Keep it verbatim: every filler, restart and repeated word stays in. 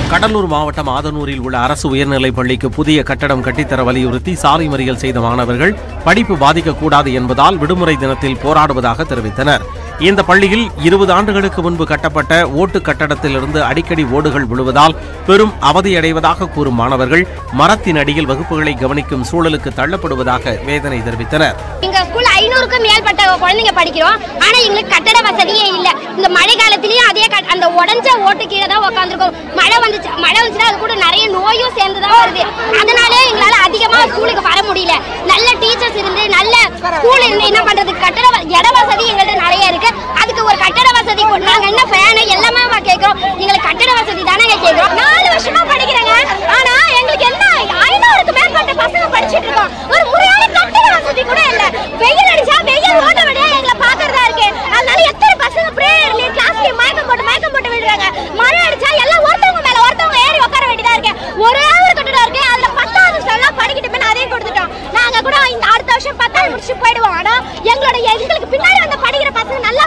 கடலூர் மாவட்டம் ஆதனூரில் உள்ள அரசு உயர்நிலைப் பள்ளிக்கு புதிய கட்டடம் கட்டித்தர வலியுறுத்தி சாலை மறியல் செய்த மாணவர்கள் படிப்பு பாதிக்கக்கூடாது என்பதால் விடுமுறை தினத்தில் போராடுவதாக தெரிவித்தனர். இந்த பள்ளியில் இருபது ஆண்டுகளுக்கு முன்பு கட்டப்பட்ட ஓட்டு கட்டடத்திலிருந்து அடிக்கடி ஓடுகள் விழுவதால் பெரும் அவதியடைவதாக கூறும் மாணவர்கள் மரத்தின் அடியில் வகுப்புகளை கவனிக்கும் சூழலுக்கு தள்ளப்படுவதாக வேதனை தெரிவித்தனர். எங்க ஸ்கூல் ஐநூறுக்கும் மேற்பட்ட குழந்தைங்க படிக்கிறோம். ஆனா எங்களுக்கு கட்டட வசதியே இல்ல. இந்த மழை காலத்திலயும் அதே அந்த உடஞ்ச ஓட்டு கீழே தான் உட்காந்துருக்கோம். மழை வந்துச்சு மழை வந்துச்சுன்னா அது கூட நிறைய நோயும் சேர்ந்துதான் வருது. அதனால எங்களால அதிகமா ஸ்கூலுக்கு வர முடியல. நல்ல டீச்சர்ஸ் இருந்து நல்ல ஸ்கூல் இருந்து என்ன பண்றது, கட்டட இட வசதி எங்கள்கிட்ட நிறைய இருக்கு. அதுக்கு ஒரு கட்டட வசதி நாங்க என்ன ஃபேன் எல்லாமே கேட்கிறோம். எங்களுக்கு கட்டட வசதி தானே கேட்கிறோம். நாலு வருஷமா படிக்கிறாங்க. ஆனா எங்களுக்கு என்ன ஐநூறுக்கு மேற்பட்ட பசங்க படிச்சுட்டு இருக்கோம். ஒரு முறையான கட்டட வசதி கூட இல்ல. வெயில் அடிச்சா வெயில் ஓட்ட விட எங்களை பாக்குறதா இருக்கு. அதனால எத்தனை பசங்க பிரேயர்ல கிளாஸ்ல மயக்கம் போட்டு மயக்கம் போட்டு விடுறாங்க. மழை அடிச்சா எல்லாம் ஒருத்தவங்க மேல ஒருத்தவங்க ஏறி உட்கார வேண்டியதா இருக்கு. ஒரே ஒரு கட்டடம் இருக்கு. அதுல பத்தாவது ஸ்டாண்டர்ட் படிக்கிட்டு போய் அதையும் கொடுத்துட்டோம். நாங்க கூட இந்த அடுத்த வருஷம் பத்தாவது முடிச்சு போயிடுவோம். ஆனா எங்களோட எங்களுக்கு பின்னாடி வந்து படிக்கிற பசங்க நல்ல